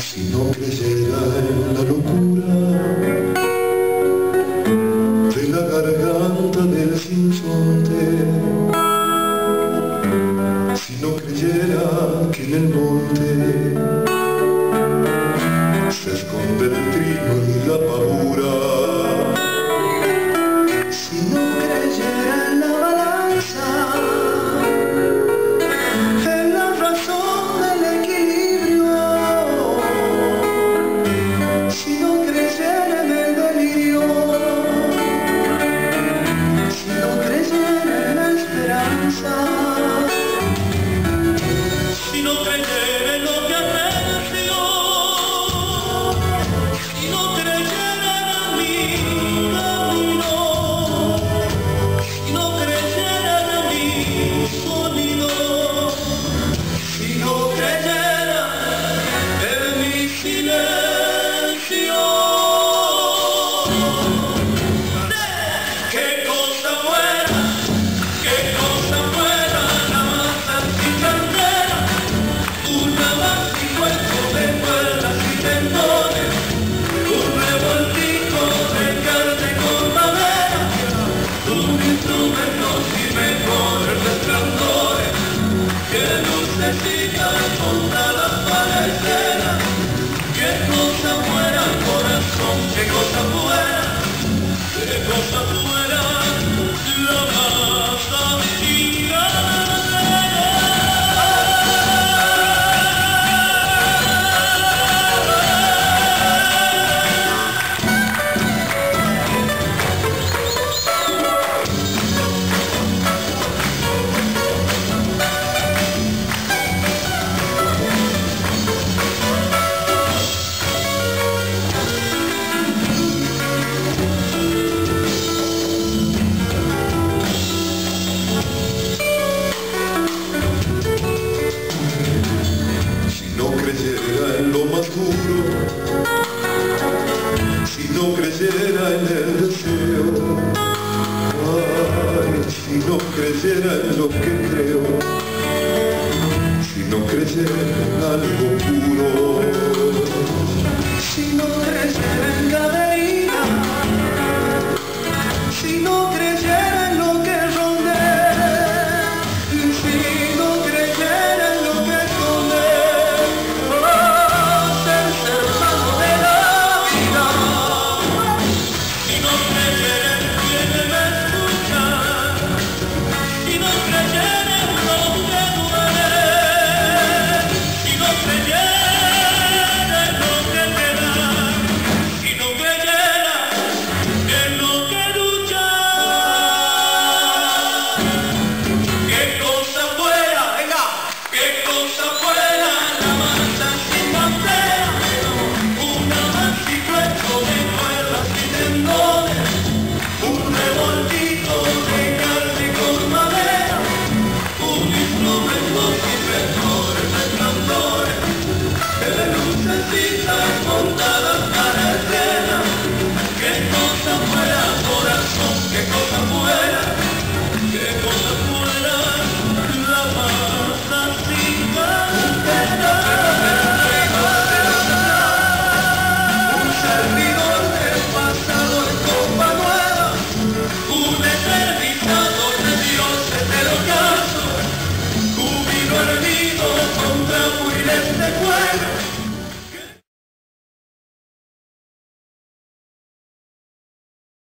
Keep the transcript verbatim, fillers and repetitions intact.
Si no creyera en la locura de la garganta del sinsonte, si no creyera que en el monte se esconde el trigo y la pavura, si no creyera en la balanza, en la razón del equilibrio, si no creyera en el delirio, si no creyera en la esperanza, si no creyera en lo que aprecio, si no creyera en mi camino, si no creyera en mi sonido, si no creyera en mi silencio. Qué cosa buena, qué cosa buena, la más anticandela, una más y cuento de cuerdas y tendones, un revoltijo de carne con madera, un instrumento y mejores resplandores, que lucecitas montadas para escena. Qué cosa buena, corazón, qué cosa buena, qué cosa buena, la más en lo más duro, si no creyera en el deseo, ay, si no creyera en lo que creo, si no creyera en algo